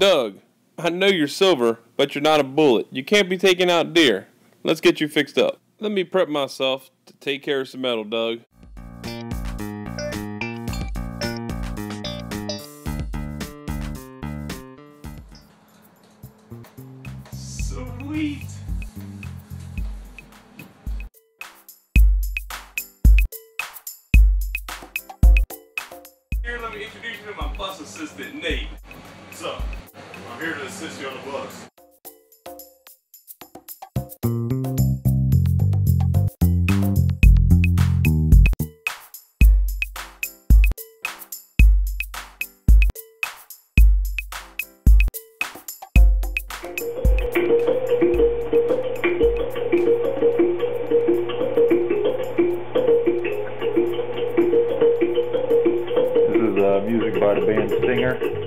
Doug, I know you're silver, but you're not a bullet. You can't be taking out deer. Let's get you fixed up. Let me prep myself to take care of some metal, Doug. Sweet. Here, let me introduce you to my bus assistant, Nate. What's up? I'm here to assist you on the bus. This is music by the band Stinger.